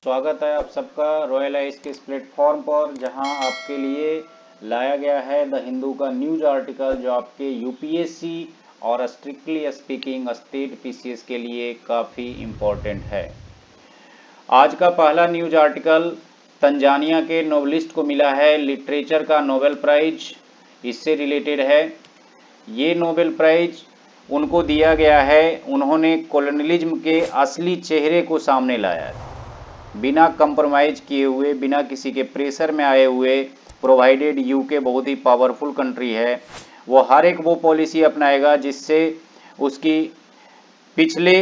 स्वागत है आप सबका रॉयल आइस के इस प्लेटफॉर्म पर, जहां आपके लिए लाया गया है द हिंदू का न्यूज आर्टिकल, जो आपके यूपीएससी और स्ट्रिक्टली स्पीकिंग स्टेट पीसीएस के लिए काफ़ी इम्पोर्टेंट है। आज का पहला न्यूज आर्टिकल तंजानिया के नोवेलिस्ट को मिला है लिटरेचर का नोबेल प्राइज, इससे रिलेटेड है। ये नोबेल प्राइज उनको दिया गया है, उन्होंने कॉलोनियलिज्म के असली चेहरे को सामने लाया है, बिना कंप्रोमाइज किए हुए, बिना किसी के प्रेशर में आए हुए। प्रोवाइडेड यूके बहुत ही पावरफुल कंट्री है, वो हर एक वो पॉलिसी अपनाएगा जिससे उसकी पिछले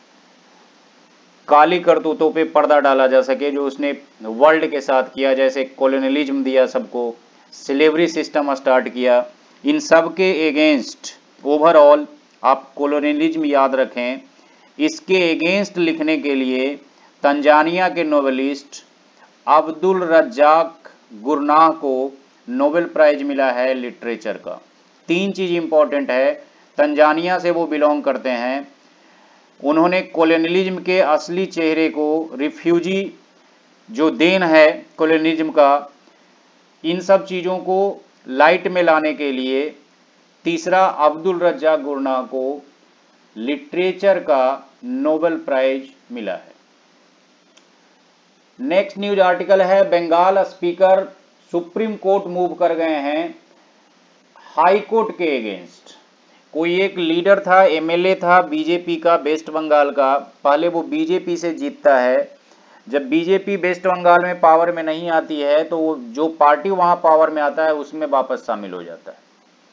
काली करतूतों पे पर्दा डाला जा सके, जो उसने वर्ल्ड के साथ किया, जैसे कॉलोनियलिज्म दिया सबको, स्लेवरी सिस्टम स्टार्ट किया। इन सब के एगेंस्ट ओवरऑल आप कॉलोनियलिज्म याद रखें, इसके एगेंस्ट लिखने के लिए तंजानिया के नोवेलिस्ट अब्दुल रज्जाक गुरनाह को नोबेल प्राइज मिला है लिटरेचर का। तीन चीज इंपॉर्टेंट है, तंजानिया से वो बिलोंग करते हैं, उन्होंने कॉलोनियलिज्म के असली चेहरे को, रिफ्यूजी जो देन है कॉलोनियलिज्म का, इन सब चीज़ों को लाइट में लाने के लिए। तीसरा, अब्दुल रज्जाक गुरनाह को लिटरेचर का नोबेल प्राइज मिला है। नेक्स्ट न्यूज आर्टिकल है, Bengal speaker Supreme Court move कर गए हैं हाई कोर्ट के अगेंस्ट। कोई एक लीडर था, एमएलए था बीजेपी का, वेस्ट बंगाल का, पहले वो बीजेपी से जीतता है। जब बीजेपी वेस्ट बंगाल में पावर में नहीं आती है तो जो पार्टी वहां पावर में आता है उसमें वापस शामिल हो जाता है।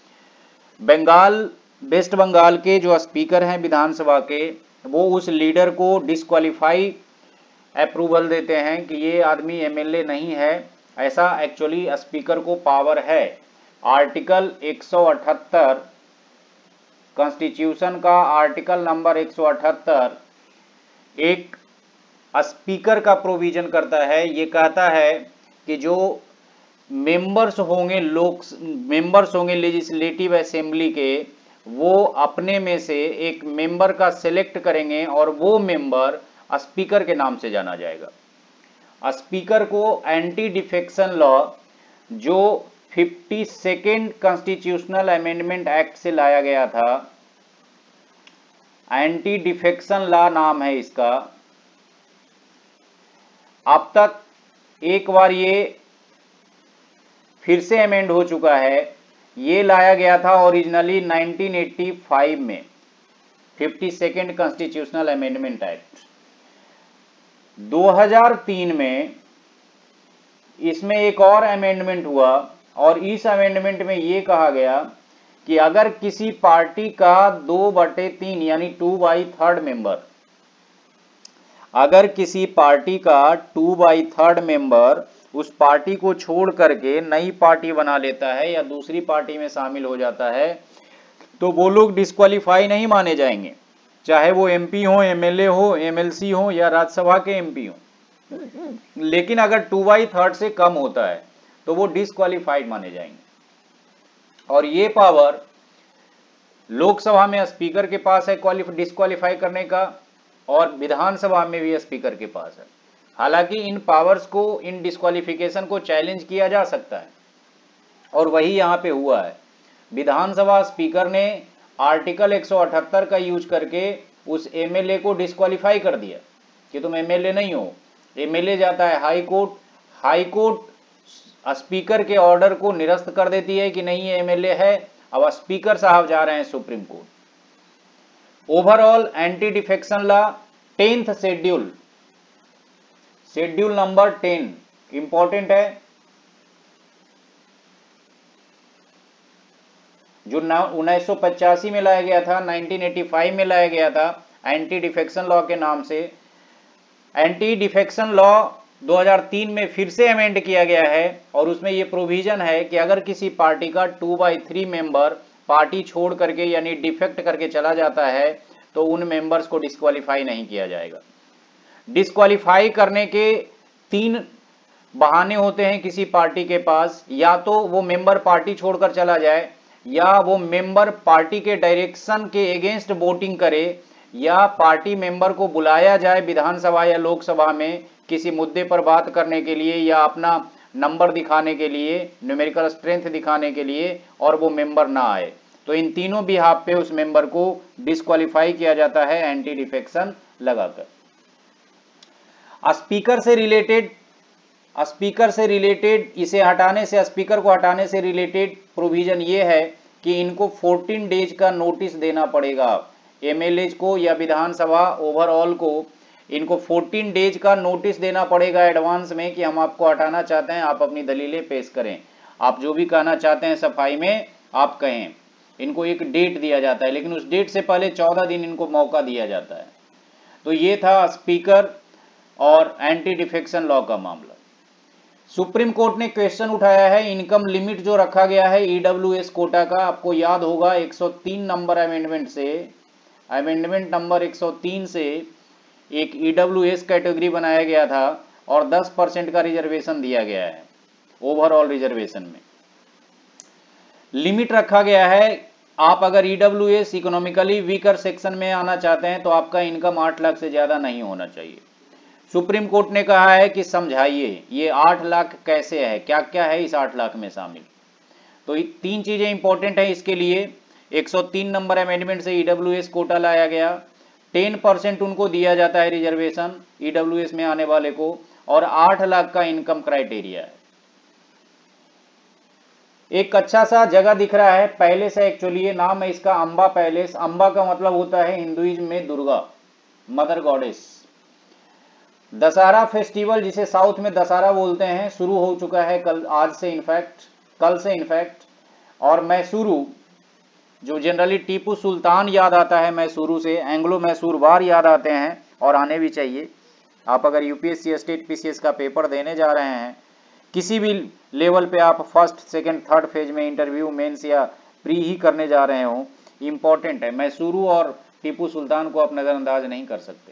वेस्ट बंगाल के जो स्पीकर हैं विधानसभा के, वो उस लीडर को डिस्क्वालीफाई अप्रूवल देते हैं कि ये आदमी एमएलए नहीं है। ऐसा एक्चुअली स्पीकर को पावर है। आर्टिकल 178 कॉन्स्टिट्यूशन का आर्टिकल नंबर 178 एक स्पीकर का प्रोविजन करता है। ये कहता है कि जो मेंबर्स होंगे लेजिस्लेटिव असेंबली के, वो अपने में से एक मेंबर का सिलेक्ट करेंगे और वो मेंबर स्पीकर के नाम से जाना जाएगा। स्पीकर को एंटी डिफेक्शन लॉ, जो 52nd कॉन्स्टिट्यूशनल अमेंडमेंट एक्ट से लाया गया था, एंटी डिफेक्शन लॉ नाम है इसका। अब तक एक बार ये फिर से अमेंड हो चुका है। ये लाया गया था ओरिजिनली 1985 में, 52nd कॉन्स्टिट्यूशनल अमेंडमेंट एक्ट। 2003 में इसमें एक और अमेंडमेंट हुआ, और इस अमेंडमेंट में ये कहा गया कि अगर किसी पार्टी का 2/3 यानी 2/3 मेंबर, अगर किसी पार्टी का 2/3 मेंबर उस पार्टी को छोड़ करके नई पार्टी बना लेता है या दूसरी पार्टी में शामिल हो जाता है, तो वो लोग डिस्क्वालीफाई नहीं माने जाएंगे, चाहे वो एमपी हो, एमएलए हो, एमएलसी हो या राज्यसभा के एमपी हो। लेकिन अगर 2/3 से कम होता है तो वो डिस्क्वालीफाइड माने जाएंगे। और ये पावर लोकसभा में स्पीकर के पास है डिस्क्वालीफाई करने का, और विधानसभा में भी स्पीकर के पास है। हालांकि इन पावर्स को, इन डिस्क्वालिफिकेशन को चैलेंज किया जा सकता है, और वही यहाँ पे हुआ है। विधानसभा स्पीकर ने आर्टिकल 178 का यूज करके उस एमएलए को डिस्क्वालीफाई कर दिया कि तुम एमएलए नहीं हो। एमएलए जाता है high court, high court speaker के ऑर्डर को निरस्त कर देती है कि नहीं ये एमएलए है। अब स्पीकर साहब जा रहे हैं Supreme Court. Overall anti defection law 10th schedule number 10 important है, जो 1985 में लाया गया था, 1985 में लाया गया था एंटी डिफेक्शन लॉ के नाम से। एंटी डिफेक्शन लॉ 2003 में फिर से अमेंड किया गया है, और उसमें यह प्रोविजन है कि अगर किसी पार्टी का 2/3 मेंबर पार्टी छोड़ करके यानी डिफेक्ट करके चला जाता है तो उन मेंबर्स को डिस्क्वालीफाई नहीं किया जाएगा। डिस्क्वालीफाई करने के 3 बहाने होते हैं किसी पार्टी के पास, या तो वो मेंबर पार्टी छोड़कर चला जाए, या वो मेंबर पार्टी के डायरेक्शन के अगेंस्ट वोटिंग करे, या पार्टी मेंबर को बुलाया जाए विधानसभा या लोकसभा में किसी मुद्दे पर बात करने के लिए या अपना नंबर दिखाने के लिए, न्यूमेरिकल स्ट्रेंथ दिखाने के लिए, और वो मेंबर ना आए, तो इन तीनों बिहाफ पे उस मेंबर को डिस्क्वालीफाई किया जाता है एंटी डिफेक्शन लगाकर। स्पीकर से रिलेटेड इसे हटाने से, स्पीकर को हटाने से रिलेटेड प्रोविजन ये है कि इनको 14 डेज का नोटिस देना पड़ेगा। एमएलएज को या विधानसभा ओवरऑल को इनको 14 डेज का नोटिस देना पड़ेगा एडवांस में कि हम आपको हटाना चाहते हैं, आप अपनी दलीलें पेश करें, आप जो भी कहना चाहते हैं सफाई में आप कहें। इनको एक डेट दिया जाता है, लेकिन उस डेट से पहले 14 दिन इनको मौका दिया जाता है। तो ये था स्पीकर और एंटी डिफेक्शन लॉ का मामला। सुप्रीम कोर्ट ने क्वेश्चन उठाया है इनकम लिमिट जो रखा गया है ईडब्ल्यूएस कोटा का, आपको याद होगा 103 नंबर अमेंडमेंट से, अमेंडमेंट नंबर 103 से एक ईडब्ल्यूएस कैटेगरी बनाया गया था और 10% का रिजर्वेशन दिया गया है ओवरऑल रिजर्वेशन में। लिमिट रखा गया है, आप अगर ईडब्ल्यूएस इकोनॉमिकली वीकर सेक्शन में आना चाहते हैं तो आपका इनकम 8 लाख से ज्यादा नहीं होना चाहिए। सुप्रीम कोर्ट ने कहा है कि समझाइए ये 8 लाख कैसे है, क्या क्या है इस 8 लाख में शामिल। तो 3 चीजें इंपॉर्टेंट है इसके लिए। 103 नंबर अमेंडमेंट से ईडब्ल्यूएस कोटा लाया गया, 10% उनको दिया जाता है रिजर्वेशन ईडब्ल्यूएस में आने वाले को, और 8 लाख का इनकम क्राइटेरिया है। एक अच्छा सा जगह दिख रहा है, पैलेस है एक्चुअली, ये नाम है इसका अंबा पैलेस। अंबा का मतलब होता है हिंदुइज्म में Durga, mother goddess. Dussehra festival जिसे साउथ में दशहरा बोलते हैं शुरू हो चुका है कल, आज से इनफैक्ट, कल से इनफैक्ट। और मैसूरू, जो जनरली टीपू सुल्तान याद आता है मैसूरू से, एंग्लो मैसूर वार याद आते हैं और आने भी चाहिए। आप अगर यूपीएससी स्टेट पीसीएस का पेपर देने जा रहे हैं, किसी भी लेवल पे आप फर्स्ट सेकंड थर्ड फेज में इंटरव्यू मेंस या प्री ही करने जा रहे हो, इंपॉर्टेंट है। मैसूरू और टीपू सुल्तान को आप नजरअंदाज नहीं कर सकते।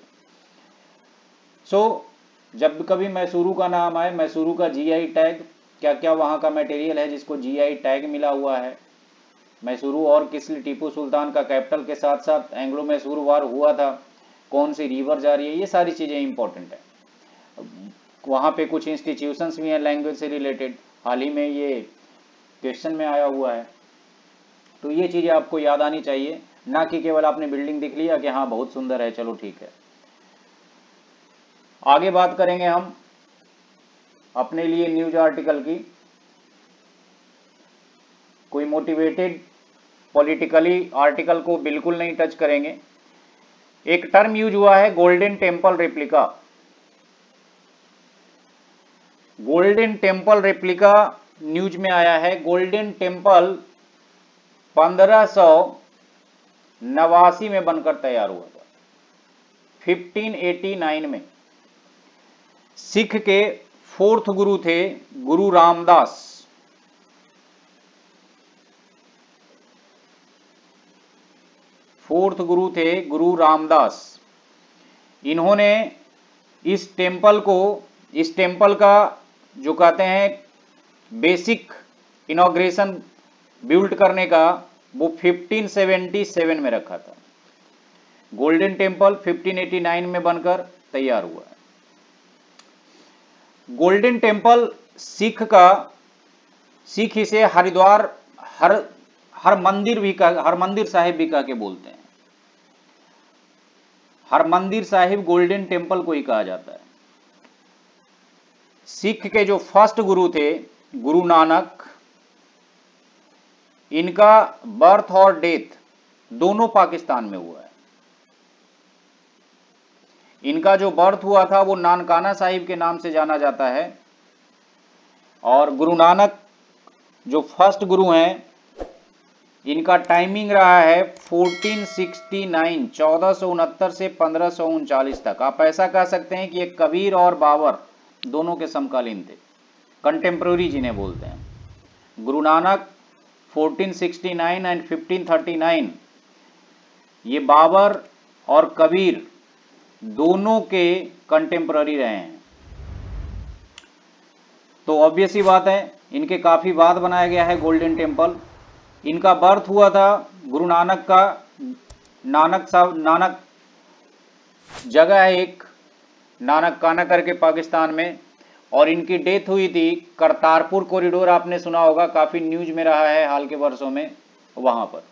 जब कभी मैसूरू का नाम आए, मैसूरू का जीआई टैग, क्या क्या वहां का मटेरियल है जिसको जीआई टैग मिला हुआ है, मैसूरू और किस लिए टीपू सुल्तान का कैपिटल के साथ साथ एंग्लो मैसूर वार हुआ था, कौन सी रिवर जा रही है, ये सारी चीजें इंपॉर्टेंट है। वहां पे कुछ इंस्टीट्यूशंस भी हैं लैंग्वेज से रिलेटेड, हाल ही में ये क्वेश्चन में आया हुआ है। तो ये चीजें आपको याद आनी चाहिए, ना कि केवल आपने बिल्डिंग दिख लिया कि हाँ बहुत सुंदर है चलो ठीक है। आगे बात करेंगे हम अपने लिए न्यूज आर्टिकल की। कोई मोटिवेटेड पॉलिटिकली आर्टिकल को बिल्कुल नहीं टच करेंगे। एक टर्म यूज हुआ है golden temple replica. Golden temple replica news में आया है। गोल्डन टेम्पल 1589 में बनकर तैयार हुआ था, 1589 में। सिख के 4th गुरु थे गुरु रामदास। फोर्थ गुरु थे गुरु रामदास। इन्होंने इस टेम्पल का जो कहते हैं बेसिक इनॉग्रेशन बिल्ड करने का, वो 1577 में रखा था। गोल्डन टेम्पल 1589 में बनकर तैयार हुआ है। गोल्डन टेम्पल सिख इसे हरिद्वार हर मंदिर साहिब भी कह के बोलते हैं। हरमंदिर साहिब गोल्डन टेम्पल को ही कहा जाता है। सिख के जो फर्स्ट गुरु थे गुरु नानक, इनका बर्थ और डेथ दोनों पाकिस्तान में हुआ है। इनका जो बर्थ हुआ था वो नानकाना साहिब के नाम से जाना जाता है, और गुरु नानक जो फर्स्ट गुरु हैं, इनका टाइमिंग रहा है 1469 1469 से 1539 तक। आप ऐसा कह सकते हैं कि ये कबीर और बाबर दोनों के समकालीन थे, कंटेम्प्रेरी जिन्हें बोलते हैं। गुरु नानक 1469 एंड 1539, ये बाबर और कबीर दोनों के कंटेम्प्रेरी रहे हैं। तो ऑब्वियस ही बात है, इनके काफी बाद बनाया गया है गोल्डन टेम्पल। इनका बर्थ हुआ था गुरु नानक का, नानक जगह है एक नानक काना करके पाकिस्तान में, और इनकी डेथ हुई थी करतारपुर कॉरिडोर, आपने सुना होगा, काफी न्यूज में रहा है हाल के वर्षों में, वहां पर।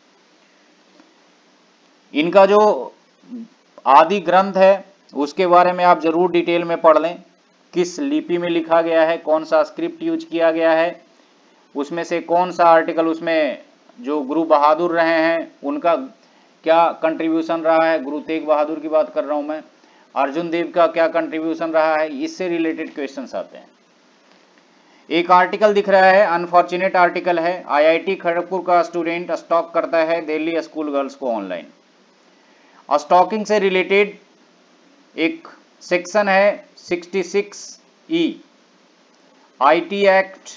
इनका जो आदि ग्रंथ है उसके बारे में आप जरूर डिटेल में पढ़ लें, किस लिपि में लिखा गया है, कौन सा स्क्रिप्ट यूज किया गया है, उसमें से कौन सा आर्टिकल, उसमें जो गुरु बहादुर रहे हैं उनका क्या कंट्रीब्यूशन रहा है, गुरु तेग बहादुर की बात कर रहा हूं मैं, अर्जुन देव का क्या कंट्रीब्यूशन रहा है, इससे रिलेटेड क्वेश्चंस आते हैं। एक आर्टिकल दिख रहा है, अनफॉर्चुनेट आर्टिकल है, आईआईटी खड़गपुर का स्टूडेंट स्टॉक करता है दिल्ली स्कूल गर्ल्स को ऑनलाइन। स्टॉकिंग से रिलेटेड एक सेक्शन है 66E आईटी एक्ट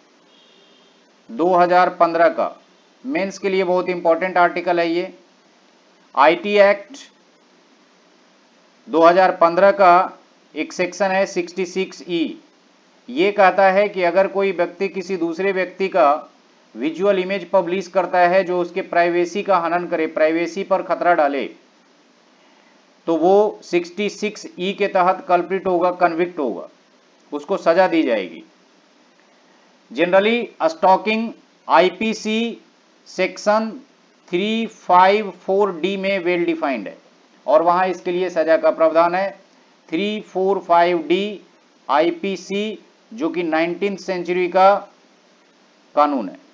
2015 का, मेंस के लिए बहुत इंपॉर्टेंट आर्टिकल है ये। आईटी एक्ट 2015 का एक सेक्शन है 66E, ये कहता है कि अगर कोई व्यक्ति किसी दूसरे व्यक्ति का विजुअल इमेज पब्लिश करता है जो उसके प्राइवेसी का हनन करे, प्राइवेसी पर खतरा डाले, तो वो 66E के तहत कल्प्रिट होगा, कन्विक्ट होगा, उसको सजा दी जाएगी। Generally stocking IPC section 354D में वेल डिफाइंड है और वहां इसके लिए सजा का प्रावधान है। 345D आईपीसी जो कि 19th सेंचुरी का कानून है।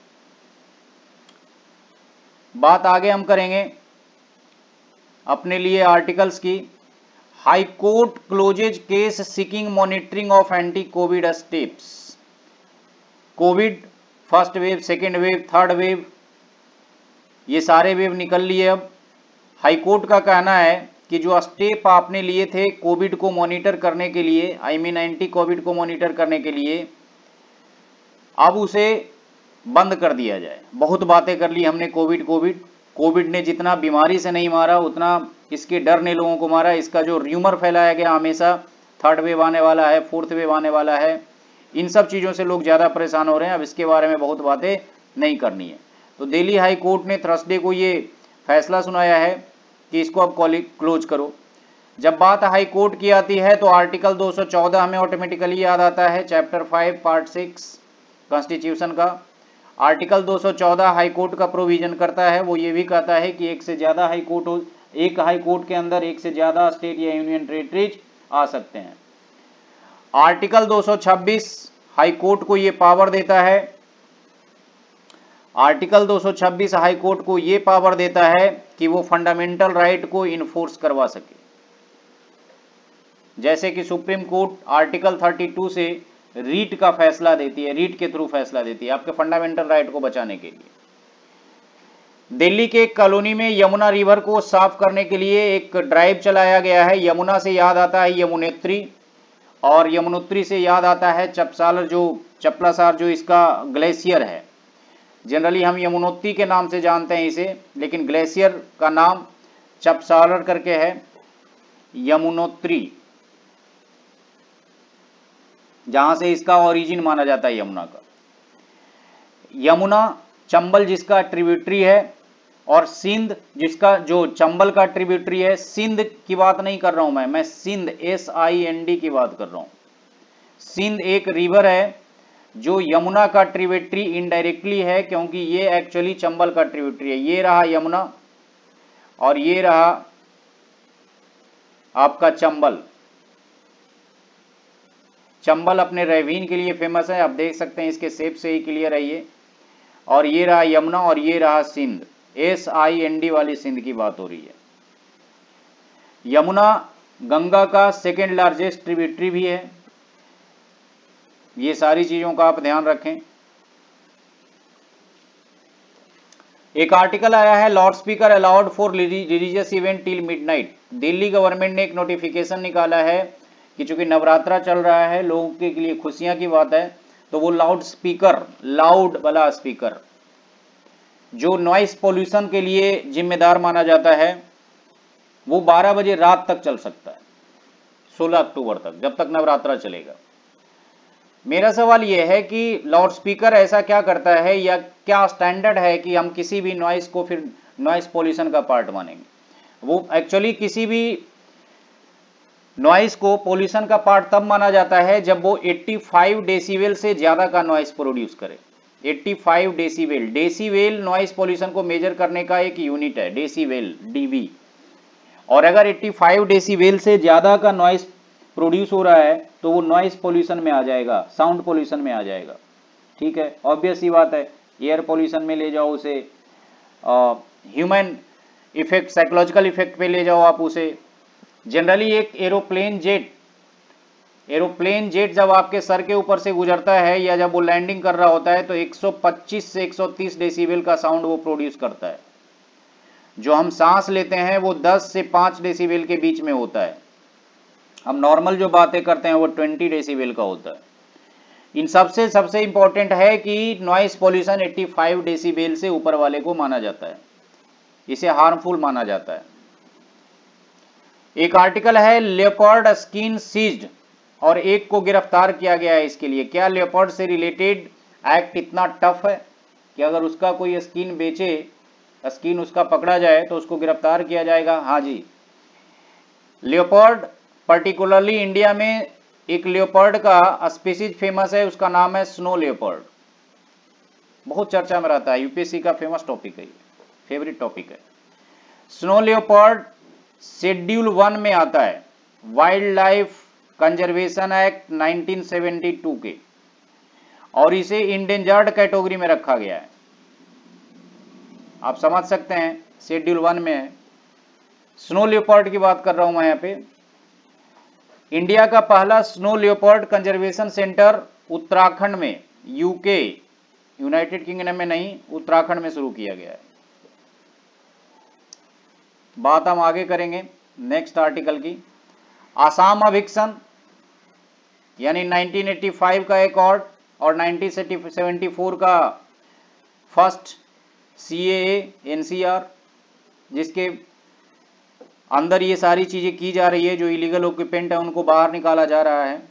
बात आगे हम करेंगे अपने लिए आर्टिकल्स की। High court closes case seeking monitoring of anti covid steps. Covid first wave, second wave, third wave, ये सारे वेव निकल लिए। अब हाई कोर्ट का कहना है कि जो स्टेप आपने लिए थे कोविड को मॉनिटर करने के लिए, एंटी कोविड को मॉनिटर करने के लिए, अब उसे बंद कर दिया जाए। बहुत बातें कर ली हमने कोविड ने जितना बीमारी से नहीं मारा उतना इसके डर ने लोगों को मारा। इसका जो र्यूमर फैलाया गया हमेशा, थर्ड वेव आने वाला है, फोर्थ वेव आने वाला है, इन सब चीज़ों से लोग ज़्यादा परेशान हो रहे हैं। अब इसके बारे में बहुत बातें नहीं करनी है। तो दिल्ली हाई कोर्ट ने थर्सडे को ये फैसला सुनाया है कि इसको अब क्लोज करो। जब बात हाई कोर्ट की आती है तो आर्टिकल 214 हमें ऑटोमेटिकली याद आता है, चैप्टर 5 पार्ट 6 कॉन्स्टिट्यूशन का। आर्टिकल 214 हाई कोर्ट का प्रोविजन करता है, वो ये भी कहता है कि एक हाई कोर्ट के अंदर एक से ज्यादा स्टेट या यूनियन टेरिटरीज आ सकते हैं। आर्टिकल 226 हाई कोर्ट को ये पावर देता है, आर्टिकल 226 हाई कोर्ट को ये पावर देता है कि वो फंडामेंटल राइट को इन्फोर्स करवा सके। जैसे कि सुप्रीम कोर्ट आर्टिकल 32 से रीट का फैसला देती है, रीट के थ्रू फैसला देती है आपके फंडामेंटल राइट को बचाने के लिए। दिल्ली के एक कॉलोनी में यमुना रिवर को साफ करने के लिए एक ड्राइव चलाया गया है। यमुना से याद आता है यमुनेत्री, और यमुनोत्री से याद आता है चपलासार जो इसका ग्लेशियर है। जनरली हम यमुनोत्री के नाम से जानते हैं इसे, लेकिन ग्लेशियर का नाम चपसालर करके है, यमुनोत्री, जहां से इसका ओरिजिन माना जाता है यमुना का। यमुना चंबल जिसका ट्रिब्यूटरी है, और सिंध जिसका जो चंबल का ट्रिब्यूटरी है। सिंध की बात नहीं कर रहा हूं मैं सिंध SIND की बात कर रहा हूं। सिंध एक रिवर है जो यमुना का ट्रिब्यूटरी इनडायरेक्टली है, क्योंकि ये एक्चुअली चंबल का ट्रिब्यूटरी है। ये रहा यमुना और ये रहा आपका चंबल। चंबल अपने रेवीन के लिए फेमस है, आप देख सकते हैं इसके शेप से ही क्लियर है ये। और ये रहा यमुना और ये रहा सिंध, SIND वाली सिंध की बात हो रही है। यमुना गंगा का सेकेंड लार्जेस्ट ट्रिब्यूटरी भी है। ये सारी चीजों का आप ध्यान रखें। एक आर्टिकल आया है, loud speaker allowed for religious event till midnight. Delhi government ने एक नोटिफिकेशन निकाला है कि चूंकि नवरात्रा चल रहा है, लोगों के लिए खुशियां की बात है, तो वो लाउड वाला स्पीकर जो नॉइस पोल्यूशन के लिए जिम्मेदार माना जाता है, वो 12 बजे रात तक चल सकता है, 16 अक्टूबर तक, जब तक नवरात्रा चलेगा। मेरा सवाल यह है कि लाउड स्पीकर ऐसा क्या करता है या क्या स्टैंडर्ड है कि हम किसी भी नॉइस को फिर नॉइस पोल्यूशन का पार्ट मानेंगे। वो एक्चुअली किसी भी नॉइस को पोल्यूशन का पार्ट तब माना जाता है जब वो 85 डेसिबल से ज्यादा का नॉइस प्रोड्यूस करे। 85 डेसिबल, डेसिबल नॉइस पोल्यूशन को मेजर करने का एक यूनिट है, डेसिबल, डीबी। और अगर 85 डेसिबल से ज्यादा का नॉइस प्रोड्यूस हो रहा है तो वो नॉइस पोल्यूशन में आ जाएगा, साउंड पोल्यूशन में आ जाएगा। ठीक है, ऑब्वियस सी बात है। एयर पोल्यूशन में ले जाओ उसे, ह्यूमन इफेक्ट, साइकोलॉजिकल इफेक्ट पे ले जाओ आप उसे। जनरली एक एरोप्लेन जेट जब आपके सर के ऊपर से गुजरता है या जब वो लैंडिंग कर रहा होता है तो 125 से 130 डेसिबल का साउंड वो प्रोड्यूस करता है। जो हम सांस लेते हैं वो 10 से 5 डेसिबल के बीच में होता है। हम नॉर्मल जो बातें करते हैं वो 20 डेसिबल का होता है। इन सबसे इंपॉर्टेंट है कि नॉइस पॉल्यूशन 85 डेसिबल से ऊपर वाले को माना जाता है, इसे हार्मफुल माना जाता है। एक आर्टिकल है लेपर्ड स्किन सीज्ड और एक को गिरफ्तार किया गया है इसके लिए। क्या लेपर्ड से रिलेटेड एक्ट इतना टफ है कि अगर उसका कोई स्किन बेचे, स्किन उसका पकड़ा जाए तो उसको गिरफ्तार किया जाएगा? हाँ जी। लेपर्ड पर्टिकुलरली इंडिया में एक लेपर्ड का स्पीसीज फेमस है, उसका नाम है स्नो लेपर्ड। बहुत चर्चा में रहता है, यूपीएससी का फेमस टॉपिक है, फेवरेट टॉपिक है। स्नो लेपर्ड शेड्यूल 1 में आता है वाइल्ड लाइफ कंजर्वेशन एक्ट 1972 के, और इसे इंडेंजर्ड कैटेगरी में रखा गया है। आप समझ सकते हैं, शेड्यूल 1 में है। स्नो लेपर्ड की बात कर रहा हूं मैं यहां पे। इंडिया का पहला snow leopard conservation centre Uttarakhand में, यूके, यूनाइटेड किंगडम में नहीं, उत्तराखंड में शुरू किया गया है। बात हम आगे करेंगे नेक्स्ट आर्टिकल की। आसाम अभिक्सन यानी 1985 का एक और 1974 का फर्स्ट सीएए एनसीआर, जिसके अंदर ये सारी चीजें की जा रही है। जो इलीगल ऑक्यूपेंट है उनको बाहर निकाला जा रहा है।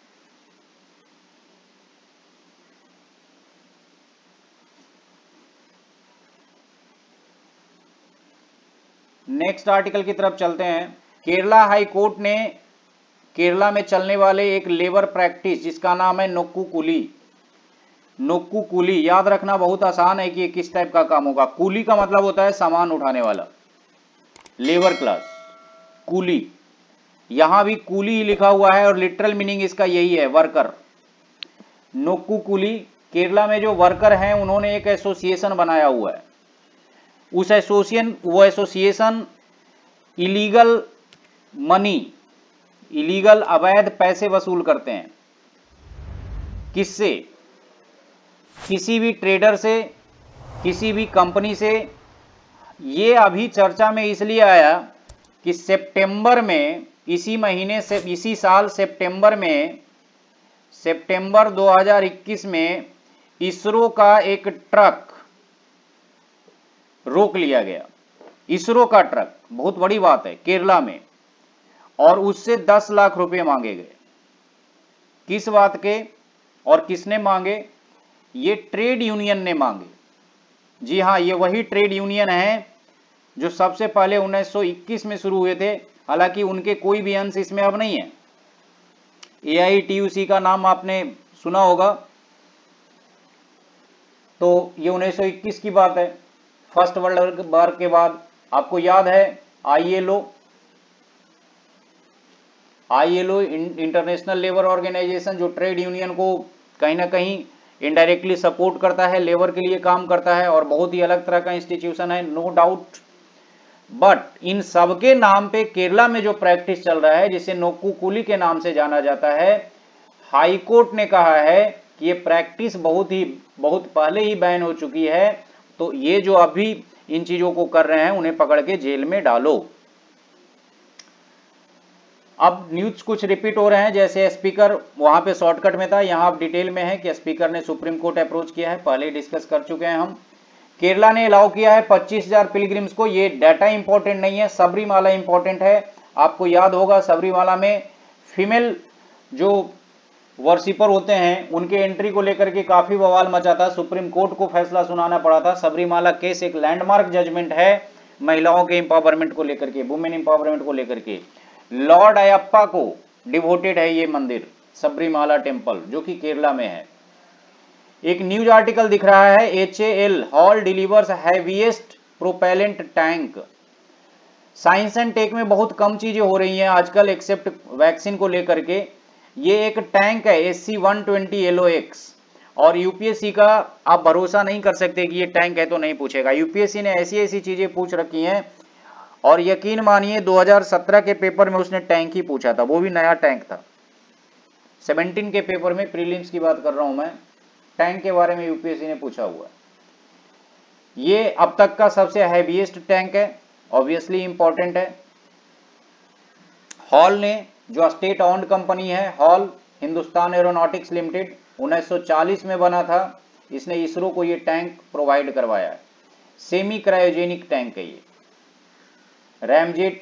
नेक्स्ट आर्टिकल की तरफ चलते हैं। केरला हाई कोर्ट ने केरला में चलने वाले एक लेबर प्रैक्टिस जिसका नाम है नोक्कू कूली, नोक्कू कूली, याद रखना बहुत आसान है कि ये किस टाइप का काम होगा। कूली का मतलब होता है सामान उठाने वाला, लेबर क्लास, कूली। यहां भी कूली ही लिखा हुआ है और लिटरल मीनिंग इसका यही है, वर्कर। नोक्कू कूली, केरला में जो वर्कर हैं उन्होंने एक एसोसिएशन बनाया हुआ है। वो एसोसिएशन इलीगल मनी, इलीगल अवैध पैसे वसूल करते हैं। किससे? किसी भी ट्रेडर से, किसी भी कंपनी से। ये अभी चर्चा में इसलिए आया कि सितंबर में, इसी महीने से, इसी साल सितंबर में, सितंबर 2021 में इसरो का एक ट्रक रोक लिया गया। इसरो का ट्रक, बहुत बड़ी बात है, केरला में, और उससे 10 लाख रुपए मांगे गए। किस बात के और किसने मांगे? ये ट्रेड यूनियन ने मांगे। जी हां, ये वही ट्रेड यूनियन है जो सबसे पहले 1921 में शुरू हुए थे। हालांकि उनके कोई भी अंश इसमें अब नहीं है। AITUC का नाम आपने सुना होगा, तो ये 1921 की बात है, फर्स्ट वर्ल्ड वॉर के बाद। आपको याद है ILO इंटरनेशनल लेबर ऑर्गेनाइजेशन, जो ट्रेड यूनियन को कहीं ना कहीं इनडायरेक्टली सपोर्ट करता है, लेबर के लिए काम करता है, और बहुत ही अलग तरह का इंस्टीट्यूशन है, नो डाउट। बट इन सबके नाम पे केरला में जो प्रैक्टिस चल रहा है, जिसे नोक्कू कूली के नाम से जाना जाता है, हाई कोर्ट ने कहा है कि ये प्रैक्टिस बहुत पहले ही बैन हो चुकी है। तो ये जो अभी इन चीजों को कर रहे हैं उन्हें पकड़ के जेल में डालो। अब न्यूज कुछ रिपीट हो रहे हैं, जैसे स्पीकर वहां पे शॉर्टकट में था, यहां अब डिटेल में है कि स्पीकर ने सुप्रीम कोर्ट अप्रोच किया है, पहले डिस्कस कर चुके हैं हम। केरला ने अलाउ किया है 25,000 पिलग्रिम्स को। ये डाटा इंपॉर्टेंट नहीं है, सबरीमाला इंपॉर्टेंट है। आपको याद होगा सबरीमाला में फीमेल जो वर्शिपर होते हैं उनके एंट्री को लेकर के काफी बवाल मचा था, सुप्रीम कोर्ट को फैसला सुनाना पड़ा था। सबरीमाला केस एक लैंडमार्क जजमेंट है महिलाओं के इंपावरमेंट को लेकर के, वुमेन इंपावरमेंट को लेकर के। लॉर्ड अयप्पा को डिवोटेड है ये मंदिर, सबरीमाला टेम्पल, जो कि केरला में है। एक न्यूज आर्टिकल दिख रहा है, HAL HAL delivers heaviest propellant tank. Science and tech में बहुत कम चीजें हो रही हैं आजकल एक्सेप्ट वैक्सीन को लेकर के। ये एक टैंक है SC-120 LOX, और यूपीएससी का आप भरोसा नहीं कर सकते कि ये टैंक है तो नहीं पूछेगा। यूपीएससी ने ऐसी ऐसी चीजें पूछ रखी हैं, और यकीन मानिए 2017 के पेपर में उसने टैंक ही पूछा था, वो भी नया टैंक था। 17 के पेपर में, प्रीलिम्स की बात कर रहा हूं मैं, टैंक के बारे में यूपीएससी ने पूछा हुआ है। ये अब तक का सबसे हैवीएस्ट टैंक है, ऑब्वियसली इंपॉर्टेंट है। हॉल ने, जो स्टेट ऑन्ड कंपनी है, हॉल हिंदुस्तान एरोनॉटिक्स लिमिटेड, 1940 में बना था। इसने इसरो को ये टैंक प्रोवाइड करवाया है। सेमी क्रायोजेनिक टैंक है ये, रैमजेट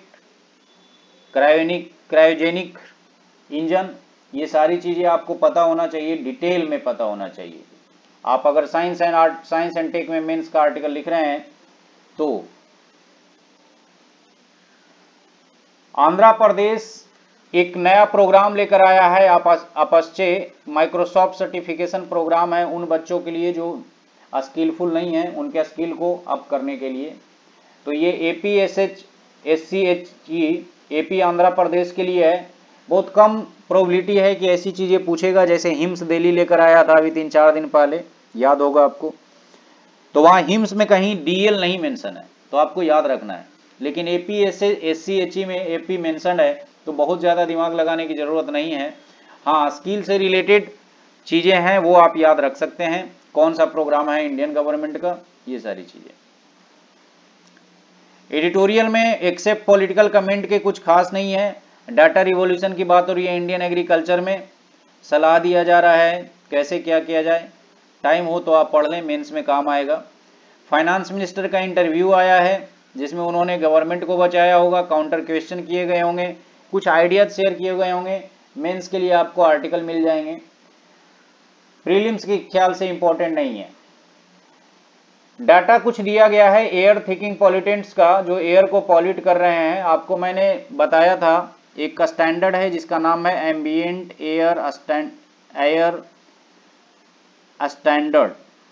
क्रायोजेनिक इंजन, ये सारी चीजें आपको पता होना चाहिए, डिटेल में पता होना चाहिए। आप अगर साइंस एंड टेक में मेंस का आर्टिकल लिख रहे हैं तो आंध्र प्रदेश एक नया प्रोग्राम लेकर आया है, अपस्चे माइक्रोसॉफ्ट सर्टिफिकेशन प्रोग्राम है उन बच्चों के लिए जो स्किलफुल नहीं है, उनके स्किल को अप करने के लिए। तो ये APSCHE AP आंध्र प्रदेश के लिए है। बहुत कम प्रोबेबिलिटी है कि ऐसी चीजें पूछेगा जैसे हिम्स दिल्ली लेकर आया था अभी 3-4 दिन पहले, याद होगा आपको। तो वहां हिम्स में कहीं DL नहीं मेंशन है, तो आपको याद रखना है। लेकिन APSCHE में AP मेंशन है, तो बहुत ज्यादा दिमाग लगाने की जरूरत नहीं है। हाँ, स्किल से रिलेटेड चीजें हैं वो आप याद रख सकते हैं, कौन सा प्रोग्राम है इंडियन गवर्नमेंट का, ये सारी चीजें। एडिटोरियल में एक्सेप्ट पॉलिटिकल कमेंट के कुछ खास नहीं है। डाटा रिवॉल्यूशन की बात हो रही है इंडियन एग्रीकल्चर में, सलाह दिया जा रहा है कैसे क्या किया जाए। टाइम हो तो आप पढ़ लें, मेंस में काम आएगा। फाइनेंस मिनिस्टर का इंटरव्यू आया है जिसमें उन्होंने गवर्नमेंट को बचाया होगा, काउंटर क्वेश्चन किए गए होंगे, कुछ आइडियाज शेयर किए गए होंगे। मेंस के लिए आपको आर्टिकल मिल जाएंगे, प्रीलिम्स के ख्याल से इंपॉर्टेंट नहीं है। डाटा कुछ दिया गया है एयर थिकिंग पॉल्यूटेंट्स का, जो एयर को पॉल्यूट कर रहे हैं। आपको मैंने बताया था एक का स्टैंडर्ड है जिसका नाम है एम्बिएंट एयर स्टैंडर्ड।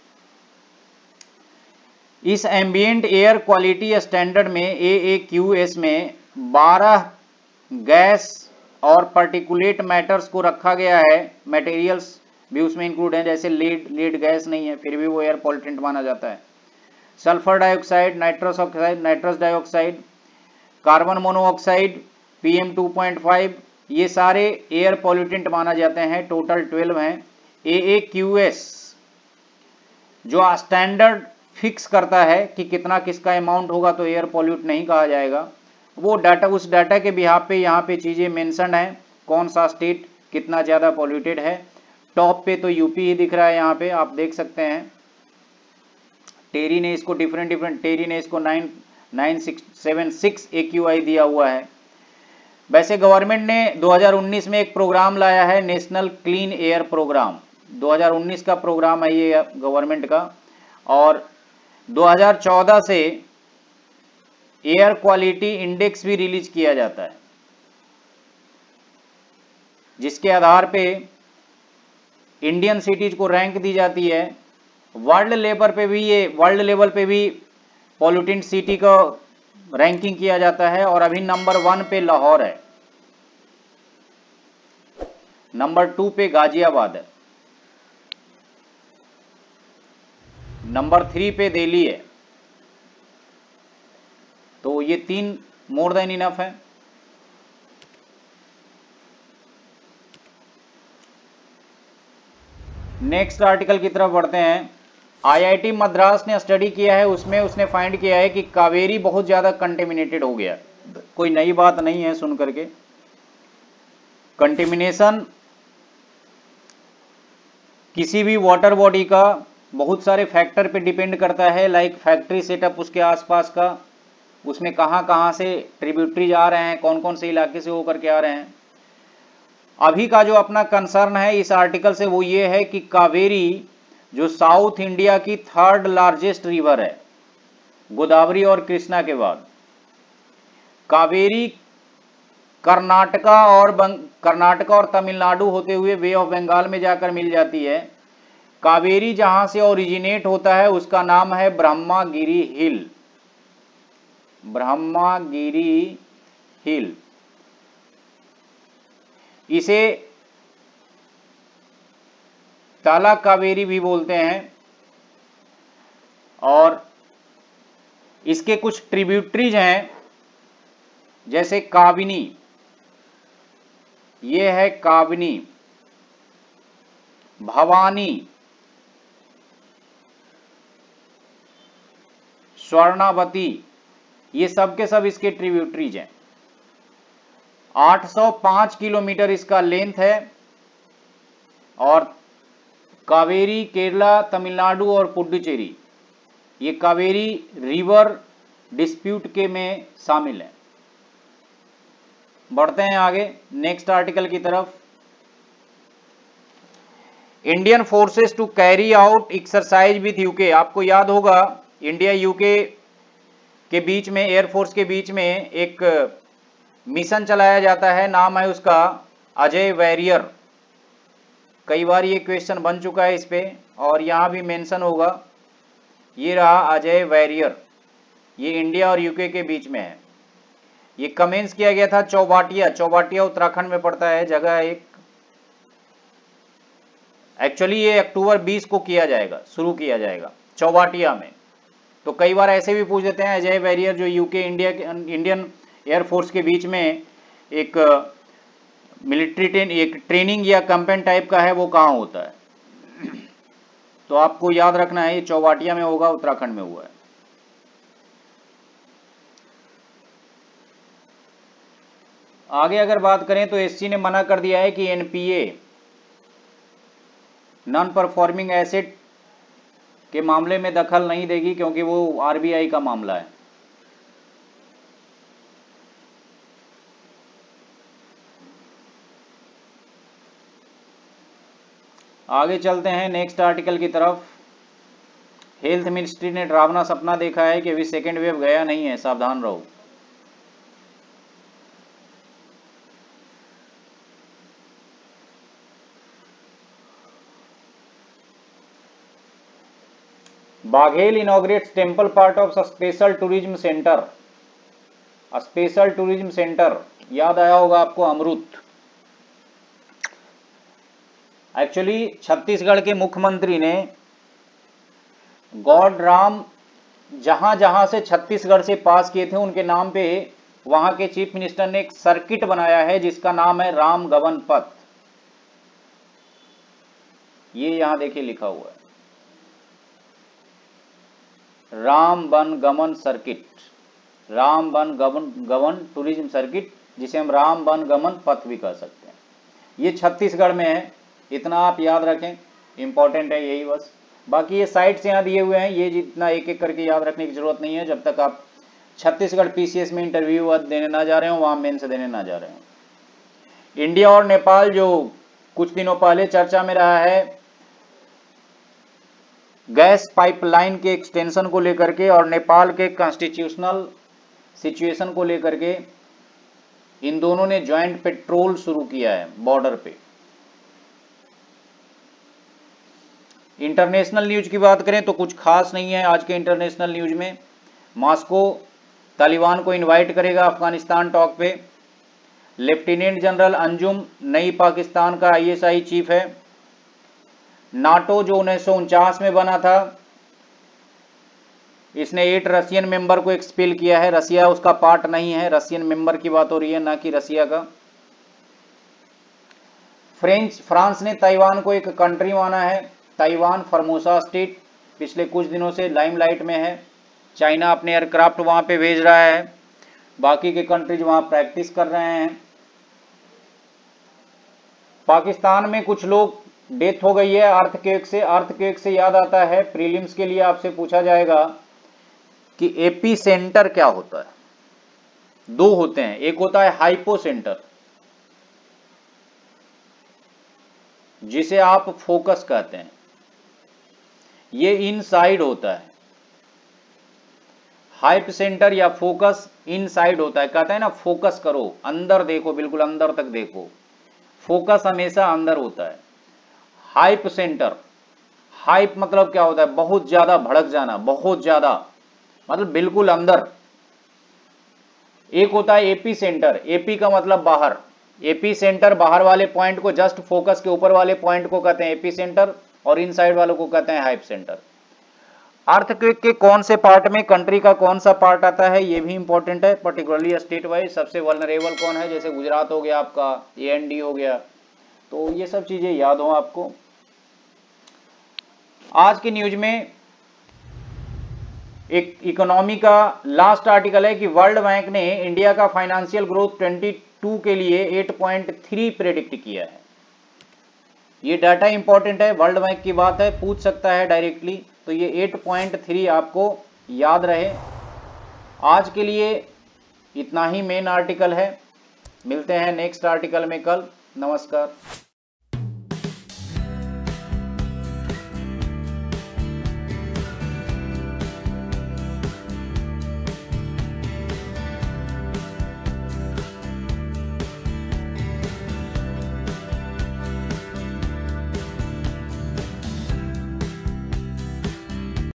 इस एम्बिएंट एयर क्वालिटी स्टैंडर्ड में AAQS में 12 गैस और पार्टिकुलेट मैटर्स को रखा गया है। मटेरियल्स भी उसमें इंक्लूड है, जैसे लीड गैस नहीं है फिर भी वो एयर पॉल्यूटेंट माना जाता है। Sulphur dioxide, nitrous oxide, nitrous dioxide, carbon monoxide, PM2.5, ये सारे एयर पॉल्यूटेंट माना जाते हैं। टोटल 12 हैं। AAQS जो स्टैंडर्ड फिक्स करता है कि कितना किसका अमाउंट होगा तो एयर पॉल्यूट नहीं कहा जाएगा। वो डाटा, उस डाटा के बिहाफ पे यहाँ पे चीजें मेंशन है, कौन सा स्टेट कितना ज्यादा पॉल्यूटेड है। टॉप पे तो यूपी ही दिख रहा है, यहाँ पे आप देख सकते हैं। टेरी ने इसको टेरी ने इसको 976 AQI दिया हुआ है। वैसे गवर्नमेंट ने 2019 में एक प्रोग्राम लाया है, नेशनल क्लीन एयर प्रोग्राम। 2019 का प्रोग्राम है ये गवर्नमेंट का, और 2014 से एयर क्वालिटी इंडेक्स भी रिलीज किया जाता है, जिसके आधार पे इंडियन सिटीज को रैंक दी जाती है। वर्ल्ड लेवल पे भी पॉल्यूटेंट सिटी का रैंकिंग किया जाता है, और अभी नंबर 1 पे लाहौर है, नंबर 2 पे गाजियाबाद है, नंबर 3 पे दिल्ली है। तो ये 3 मोर देन इनफ है। नेक्स्ट आर्टिकल की तरफ बढ़ते हैं। IIT मद्रास ने स्टडी किया है, उसमें उसने फाइंड किया है कि कावेरी बहुत ज्यादा कंटेमिनेटेड हो गया। कोई नई बात नहीं है सुन करके। कंटेमिनेशन किसी भी वाटर बॉडी का बहुत सारे फैक्टर पे डिपेंड करता है, लाइक फैक्ट्री सेटअप उसके आसपास का, उसमें कहां से ट्रिब्यूटरीज आ रहे हैं, कौन कौन से इलाके से होकर के आ रहे हैं। अभी का जो अपना कंसर्न है इस आर्टिकल से वो ये है कि कावेरी जो साउथ इंडिया की 3rd लार्जेस्ट रिवर है गोदावरी और कृष्णा के बाद, कावेरी कर्नाटका और तमिलनाडु होते हुए बे ऑफ बंगाल में जाकर मिल जाती है। कावेरी जहां से ओरिजिनेट होता है उसका नाम है ब्रह्मागिरी हिल, ब्रह्मागिरी हिल। इसे ताला कावेरी भी बोलते हैं। और इसके कुछ ट्रिब्यूटरीज हैं, जैसे काबिनी, ये है काबिनी, भवानी, स्वर्णावती, ये सब के सब इसके ट्रिब्यूटरीज हैं। 805 किलोमीटर इसका लेंथ है। और कावेरी केरला, तमिलनाडु और पुडुचेरी ये कावेरी रिवर डिस्प्यूट के में शामिल है। बढ़ते हैं आगे नेक्स्ट आर्टिकल की तरफ। Indian forces to carry out exercise with UK. आपको याद होगा इंडिया यूके के बीच में, एयरफोर्स के बीच में एक मिशन चलाया जाता है, नाम है उसका अजय वॉरियर। कई बार ये क्वेश्चन बन चुका है इस पे, और यहां भी मेंशन होगा। ये रहा अजय वॉरियर, ये इंडिया और यूके के बीच में है। ये कमेंस किया गया था चौबाटिया, चौबाटिया उत्तराखंड में पड़ता है जगह एक। एक्चुअली ये अक्टूबर 20 को किया जाएगा, शुरू किया जाएगा चौबाटिया में। तो कई बार ऐसे भी पूछ देते हैं अजय वॉरियर जो यूके इंडियन एयरफोर्स के बीच में एक मिलिट्री एक ट्रेनिंग या कैंपेन टाइप का है, वो कहाँ होता है। तो आपको याद रखना है ये चौबाटिया में होगा, उत्तराखंड में हुआ है। आगे अगर बात करें तो एससी ने मना कर दिया है कि एनपीए नॉन परफॉर्मिंग एसेट के मामले में दखल नहीं देगी, क्योंकि वो आरबीआई का मामला है। आगे चलते हैं नेक्स्ट आर्टिकल की तरफ। हेल्थ मिनिस्ट्री ने डरावना सपना देखा है कि अभी सेकेंड वेव गया नहीं है, सावधान रहो। Baghel inaugurates temple part of special tourism centre. Special tourism centre याद आया होगा आपको, अमृत। एक्चुअली छत्तीसगढ़ के मुख्यमंत्री ने गॉड राम जहां जहां से छत्तीसगढ़ से पास किए थे उनके नाम पे वहां के चीफ मिनिस्टर ने एक सर्किट बनाया है जिसका नाम है राम गमन पथ। ये यहां देखिए लिखा हुआ है, Ram van gaman circuit, Ram van gaman tourism circuit, जिसे हम राम वन गमन पथ भी कह सकते हैं। ये छत्तीसगढ़ में है, इतना आप याद रखें, इंपॉर्टेंट है यही बस। बाकी ये साइट्स यहाँ दिए हुए हैं, ये जितना एक एक करके याद रखने की जरूरत नहीं है, जब तक आप छत्तीसगढ़ पीसीएस में इंटरव्यू देने ना जा रहे हो, वहां मेंस देने ना जा रहे हो। इंडिया और नेपाल जो कुछ दिनों पहले चर्चा में रहा है गैस पाइपलाइन के एक्सटेंशन को लेकर के और नेपाल के कॉन्स्टिट्यूशनल सिचुएशन को लेकर के, इन दोनों ने ज्वाइंट पेट्रोल शुरू किया है बॉर्डर पे। इंटरनेशनल न्यूज की बात करें तो कुछ खास नहीं है आज के इंटरनेशनल न्यूज में। मॉस्को तालिबान को इनवाइट करेगा अफगानिस्तान टॉक पे। लेफ्टिनेंट जनरल अंजुम नई पाकिस्तान का आईएसआई चीफ है। नाटो जो 1949 में बना था, इसने 8 रशियन मेंबर को एक्सपेल किया है। रसिया उसका पार्ट नहीं है, रशियन मेंबर की बात हो रही है, ना कि रसिया का। फ्रांस ने ताइवान को एक कंट्री माना है। ताइवान फॉर्मोसा स्टेट पिछले कुछ दिनों से लाइमलाइट में है। चाइना अपने एयरक्राफ्ट वहां पे भेज रहा है, बाकी के कंट्रीज वहां प्रैक्टिस कर रहे हैं। पाकिस्तान में कुछ लोग डेथ हो गई है अर्थक्वेक से। अर्थक्वेक से याद आता है, प्रीलिम्स के लिए आपसे पूछा जाएगा कि एपी सेंटर क्या होता है। 2 होते हैं, एक होता है हाइपो सेंटर जिसे आप फोकस कहते हैं, ये इनसाइड होता है। हाइप सेंटर या फोकस इनसाइड होता है, कहता है ना फोकस करो, अंदर देखो, बिल्कुल अंदर तक देखो, फोकस हमेशा अंदर होता है। हाइप सेंटर, हाइप मतलब क्या होता है, बहुत ज्यादा भड़क जाना, बहुत ज्यादा मतलब बिल्कुल अंदर। एक होता है एपी सेंटर, एपी का मतलब बाहर, एपी सेंटर बाहर वाले पॉइंट को, जस्ट फोकस के ऊपर वाले पॉइंट को कहते हैं एपी सेंटर, और इनसाइड वालों को कहते हैं हाइप सेंटर। अर्थक्वेक के कौन से पार्ट में कंट्री का कौन सा पार्ट आता है, ये भी इंपॉर्टेंट है, पर्टिकुलरली स्टेट वाइज सबसे वल्नरेबल कौन है, जैसे गुजरात हो गया आपका, एएनडी हो गया, तो ये सब चीजें याद हो आपको। आज की न्यूज में एक इकोनॉमी का लास्ट आर्टिकल है कि वर्ल्ड बैंक ने इंडिया का फाइनेंशियल ग्रोथ 22 के लिए 8.3 प्रेडिक्ट किया है। ये डाटा इंपॉर्टेंट है, वर्ल्ड बैंक की बात है, पूछ सकता है डायरेक्टली, तो ये 8.3 आपको याद रहे। आज के लिए इतना ही मेन आर्टिकल है, मिलते हैं नेक्स्ट आर्टिकल में कल। नमस्कार।